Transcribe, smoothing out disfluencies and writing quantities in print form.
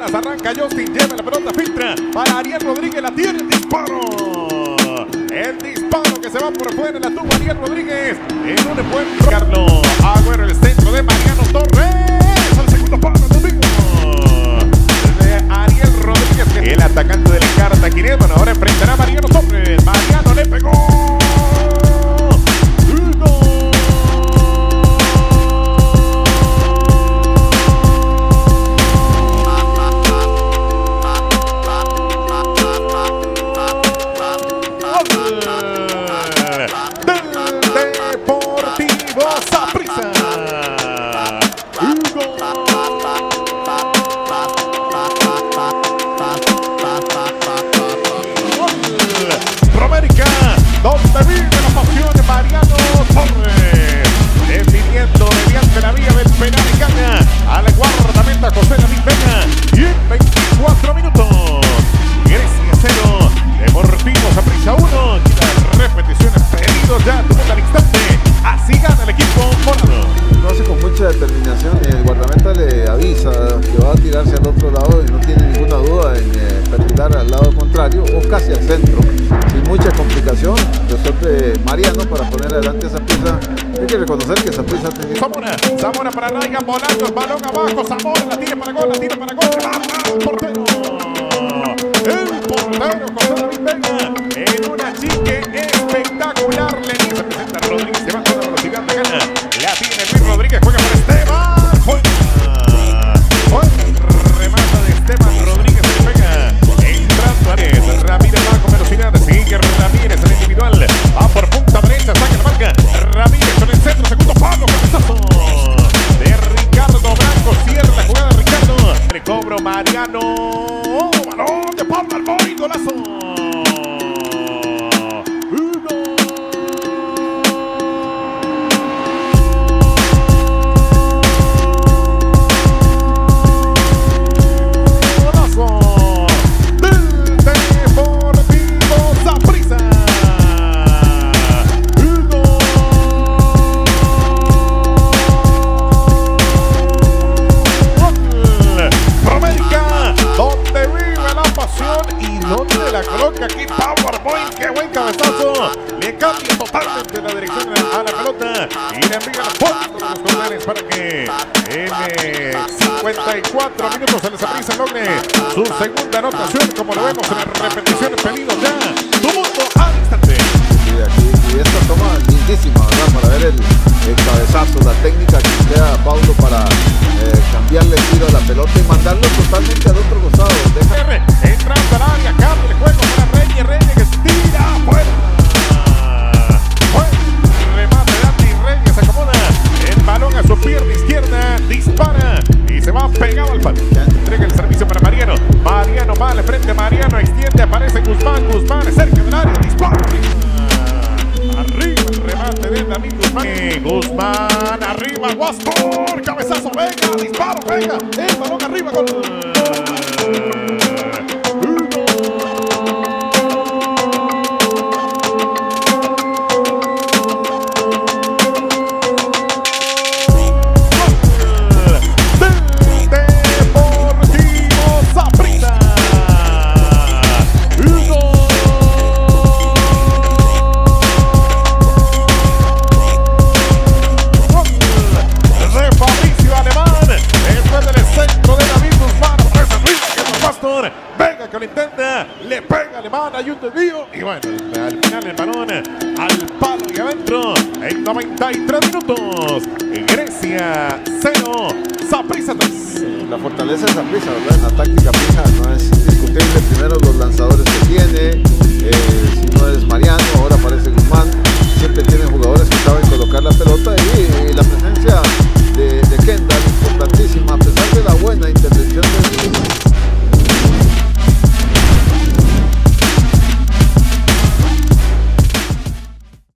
apenas arranca Justin, lleva la pelota, filtra para Ariel Rodríguez, la tiene, el disparo. El disparo que se va por fuera, la tuvo Ariel Rodríguez en un buen Carlos Agüero, el centro de Mariano Torres, al segundo palo, domingo de Ariel Rodríguez, el atacante del Cartaginés. Bueno, ahora enfrentará a Mariano Torres. Mariano le pegó. Donde vive la pasión de Mariano Torres, definiendo mediante la vía del penal y caña a la guardameta José David Vega. Y en 24 minutos, Grecia 0, Deportivo Saprissa 1. Y las repeticiones pedidos ya tuvo al instante. Así gana el equipo morado. Lo hace con mucha determinación y el guardameta le avisa que va a tirarse al otro lado y no tiene ninguna duda en perfilar al lado contrario o casi al centro. Sin mucha complicación, resuelve Mariano para poner adelante a Saprissa. Hay que reconocer que Saprissa tiene... Zamora para Ryan, volando el balón abajo. Zamora la tira para gol, el portero. El portero José David Vega en una chique espectacular. Se presenta Rodríguez, se va con la velocidad de gana. La tiene Luis Rodríguez, juega para Esteban. Remata de Esteban Rodríguez, se pega. Entrando Ares, Ramírez va con velocidad. Sigue Ramírez, el individual. Va por punta derecha, saca la marca. Ramírez con el centro, segundo palo, cabezazo de Ricardo Blanco. Cierra la jugada de Ricardo. El cobro Mariano. Balón de Pablo Alboy, golazo. La coloca aquí Power Boy, qué buen cabezazo, le cambia totalmente la dirección a la pelota y le envía la foto de los corners para que en 54 minutos el Saprissa logre su segunda anotación, como lo vemos en las repeticiones pedidos ya, tumulto al instante. Sí, aquí, y esta toma lindísima, ¿verdad? Para ver el cabezazo, la técnica que queda Paulo para cambiarle el tiro a la pelota y mandarlo totalmente al otro costado. Entrando al área, cambia el juego para Reyes que tira afuera. Remate de Andy Reyes, se acomoda el balón a su pierna izquierda, dispara y se va pegado al palo. Entrega el servicio para Mariano. Mariano va al frente, Mariano extiende, aparece Guzmán cerca del área, dispara. Arriba el remate de David Guzmán, arriba Guastor, cabezazo, Vega, disparo, Vega, el balón arriba, gol. Vega que lo intenta, le pega Alemán, hay un desvío y bueno, al final el balón al palo y adentro en 93 minutos. Grecia 0, Saprissa 3. La fortaleza de Saprissa, ¿verdad? En la táctica fija no es discutible. Primero los lanzadores que tiene, si no es Mariano, ahora aparece Guzmán. Siempre tienen jugadores que saben colocar la pelota y la presencia